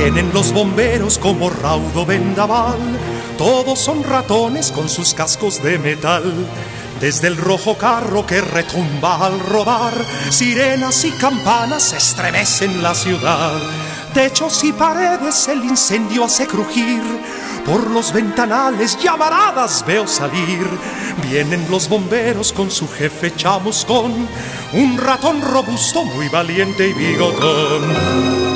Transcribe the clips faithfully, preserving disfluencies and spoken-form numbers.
Vienen los bomberos como raudo vendaval, todos son ratones con sus cascos de metal. Desde el rojo carro que retumba al rodar, sirenas y campanas estremecen la ciudad. Techos y paredes el incendio hace crujir, por los ventanales llamaradas veo salir. Vienen los bomberos con su jefe chamuscón, un ratón robusto muy valiente y bigotón.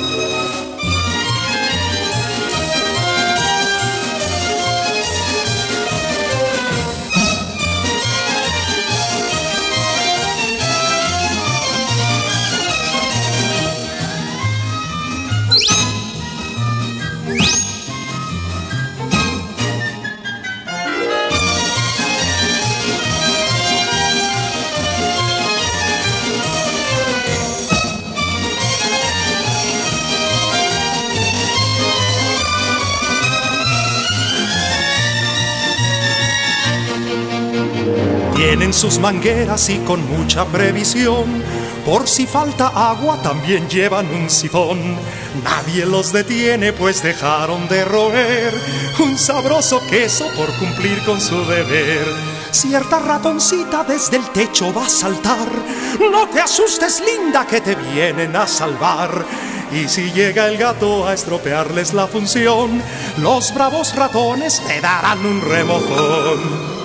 Tienen sus mangueras y con mucha previsión, por si falta agua también llevan un sifón. Nadie los detiene pues dejaron de roer un sabroso queso por cumplir con su deber. Cierta ratoncita desde el techo va a saltar, no te asustes linda que te vienen a salvar. Y si llega el gato a estropearles la función, los bravos ratones te darán un remojón.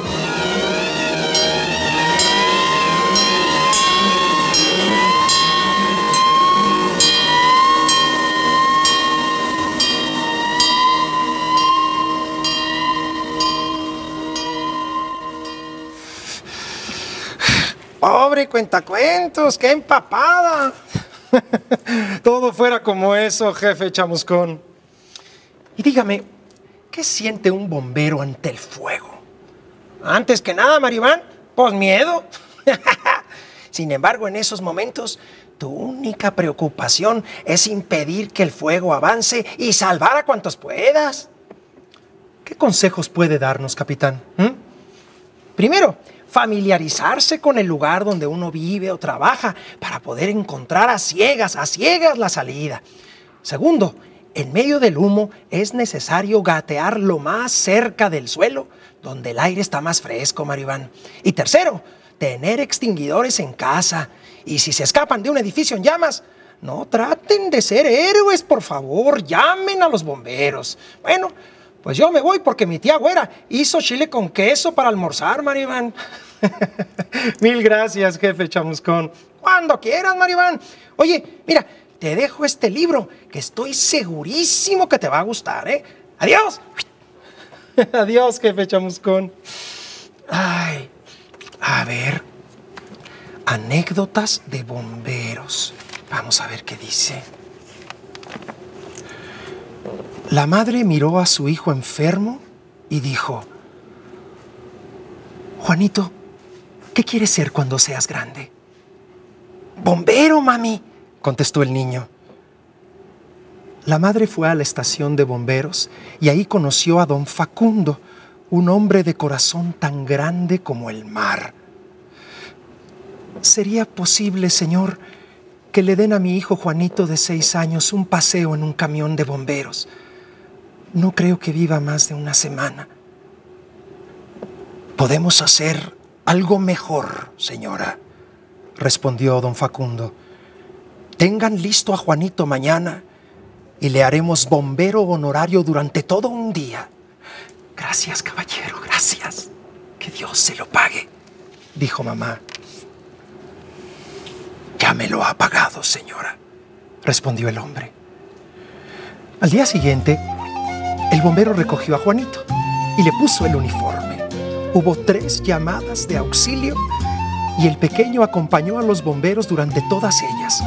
Pobre cuentacuentos, qué empapada. Todo fuera como eso, jefe chamuscón. Y dígame, ¿qué siente un bombero ante el fuego? Antes que nada, Maribán, pues miedo. Sin embargo, en esos momentos, tu única preocupación es impedir que el fuego avance y salvar a cuantos puedas. ¿Qué consejos puede darnos, capitán? ¿Mm? Primero, familiarizarse con el lugar donde uno vive o trabaja para poder encontrar a ciegas, a ciegas la salida. Segundo, en medio del humo es necesario gatear lo más cerca del suelo, donde el aire está más fresco, Maribán. Y tercero, tener extinguidores en casa. Y si se escapan de un edificio en llamas, no traten de ser héroes, por favor, llamen a los bomberos. Bueno, pues yo me voy porque mi tía güera hizo chile con queso para almorzar, Maribán. Mil gracias, jefe chamuscón. Cuando quieras, Maribán. Oye, mira, te dejo este libro que estoy segurísimo que te va a gustar, ¿eh? ¡Adiós! Adiós, jefe chamuscón. Ay, a ver. Anécdotas de bomberos. Vamos a ver qué dice. La madre miró a su hijo enfermo y dijo: Juanito, ¿qué quieres ser cuando seas grande? ¡Bombero, mami!, contestó el niño. La madre fue a la estación de bomberos y ahí conoció a don Facundo, un hombre de corazón tan grande como el mar. ¿Sería posible, señor, que le den a mi hijo Juanito de seis años un paseo en un camión de bomberos? No creo que viva más de una semana. Podemos hacer algo mejor, señora, respondió don Facundo. Tengan listo a Juanito mañana y le haremos bombero honorario durante todo un día. Gracias, caballero, gracias. Que Dios se lo pague, dijo mamá. Ya me lo ha pagado, señora, respondió el hombre. Al día siguiente, el bombero recogió a Juanito y le puso el uniforme. Hubo tres llamadas de auxilio y el pequeño acompañó a los bomberos durante todas ellas.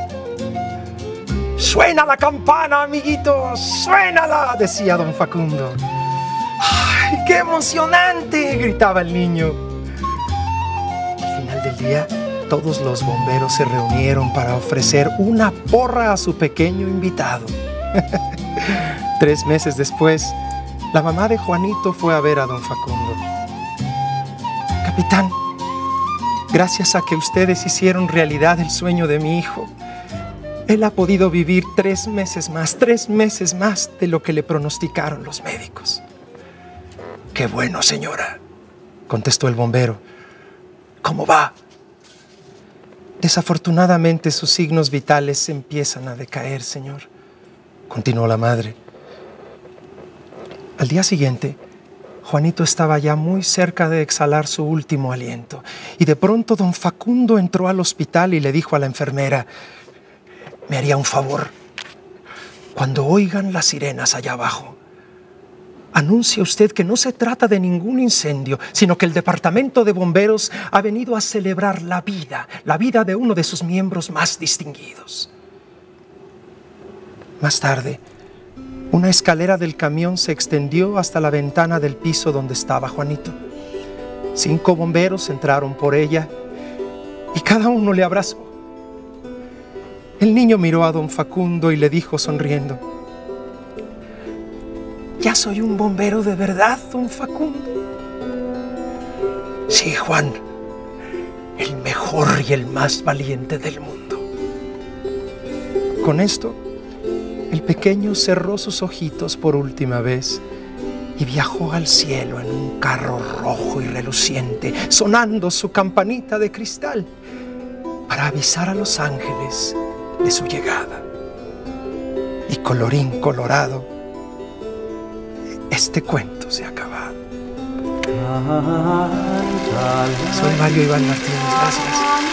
¡Suena la campana, amiguitos! ¡Suénala!, decía don Facundo. ¡Ay, qué emocionante!, gritaba el niño. Al final del día, todos los bomberos se reunieron para ofrecer una porra a su pequeño invitado. Tres meses después, la mamá de Juanito fue a ver a don Facundo. Capitán, gracias a que ustedes hicieron realidad el sueño de mi hijo, Él ha podido vivir tres meses más, tres meses más de lo que le pronosticaron los médicos. Qué bueno, señora, contestó el bombero. ¿Cómo va? Desafortunadamente sus signos vitales empiezan a decaer, señor, continuó la madre. Al día siguiente, Juanito estaba ya muy cerca de exhalar su último aliento y de pronto don Facundo entró al hospital y le dijo a la enfermera: me haría un favor. Cuando oigan las sirenas allá abajo, anuncia usted que no se trata de ningún incendio, sino que el departamento de bomberos ha venido a celebrar la vida, la vida de uno de sus miembros más distinguidos. Más tarde, una escalera del camión se extendió hasta la ventana del piso donde estaba Juanito. Cinco bomberos entraron por ella y cada uno le abrazó. El niño miró a don Facundo y le dijo sonriendo: ¿ya soy un bombero de verdad, don Facundo? Sí, Juan, el mejor y el más valiente del mundo. Con esto, el pequeño cerró sus ojitos por última vez y viajó al cielo en un carro rojo y reluciente, sonando su campanita de cristal para avisar a los ángeles de su llegada. Y colorín colorado, este cuento se ha acabado. Soy Mario Iván Martínez, gracias.